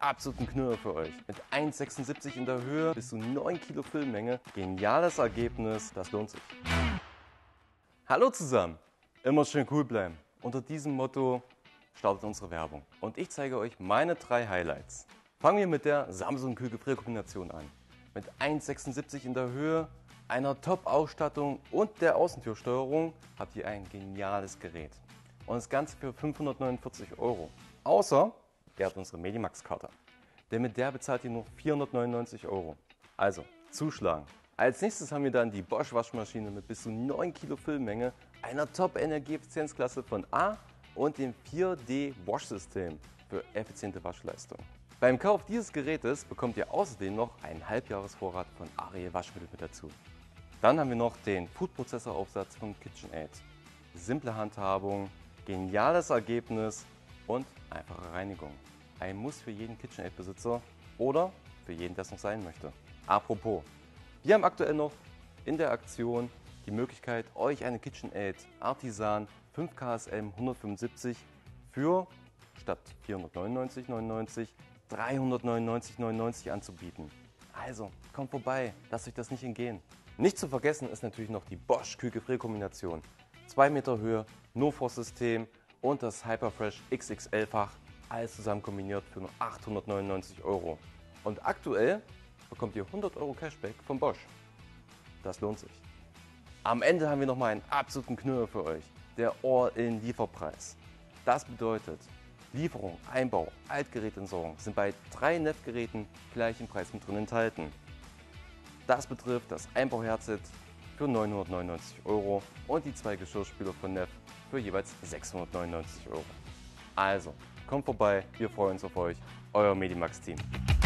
absoluten Knüller für euch. Mit 1,76 in der Höhe, bis zu 9 Kilo Füllmenge. Geniales Ergebnis, das lohnt sich. Hallo zusammen, immer schön cool bleiben. Unter diesem Motto startet unsere Werbung. Und ich zeige euch meine 3 Highlights. Fangen wir mit der Samsung-Kühlgefrierkombination an. Mit 1,76 in der Höhe, einer Top-Ausstattung und der Außentürsteuerung habt ihr ein geniales Gerät. Und das Ganze für 549 €. Außer ihr habt unsere Medimax-Karte. Denn mit der bezahlt ihr nur 499 €. Also zuschlagen. Als nächstes haben wir dann die Bosch Waschmaschine mit bis zu 9 Kilo Füllmenge, einer Top-Energieeffizienzklasse von A und dem 4D Wash-System für effiziente Waschleistung. Beim Kauf dieses Gerätes bekommt ihr außerdem noch einen Halbjahresvorrat von Ariel Waschmittel mit dazu. Dann haben wir noch den Food-Prozessor-Aufsatz von KitchenAid. Simple Handhabung, geniales Ergebnis und einfache Reinigung. Ein Muss für jeden KitchenAid-Besitzer oder für jeden, der es noch sein möchte. Apropos, wir haben aktuell noch in der Aktion die Möglichkeit, euch eine KitchenAid Artisan 5 KSM 175 für statt 499,99 399,99 anzubieten. Also kommt vorbei, lasst euch das nicht entgehen. Nicht zu vergessen ist natürlich noch die Bosch Kühlgefrierkombination. 2 Meter Höhe, No-Frost-System und das Hyperfresh XXL-Fach, alles zusammen kombiniert für nur 899 €. Und aktuell bekommt ihr 100 € Cashback von Bosch. Das lohnt sich. Am Ende haben wir nochmal einen absoluten Knüller für euch, der All-in-Lieferpreis. Das bedeutet, Lieferung, Einbau, Altgerätentsorgung sind bei 3 NEF-Geräten gleich im Preis mit drin enthalten. Das betrifft das Einbau-Headset für 999 € und die 2 Geschirrspüler von NEF für jeweils 699 €. Also, kommt vorbei, wir freuen uns auf euch, euer Medimax-Team.